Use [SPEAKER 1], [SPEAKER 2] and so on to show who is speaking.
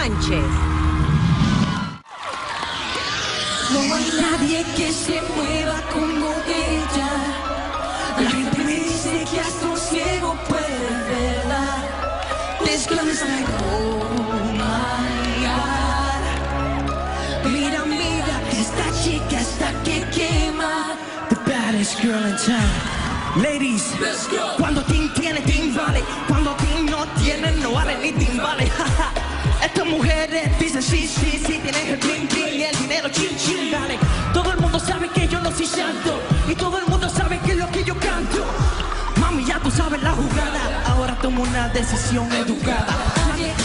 [SPEAKER 1] Sánchez.
[SPEAKER 2] No hay nadie que se mueva como ella. La gente me dice que hasta un ciego puede verla. This girl is like, oh my God. Mira, mira, esta chica está que quema. The baddest girl in town. Ladies, cuando Tim tiene, Tim vale. Cuando Tim no tiene, no vale ni Tim vale. Estas mujeres dicen sí, sí, sí, tienen el bling bling y el dinero chin chin, dale. Todo el mundo sabe que yo no soy santo y todo el mundo sabe que es lo que yo canto. Mami, ya tú sabes la jugada, ahora tomo una decisión educada. Nadie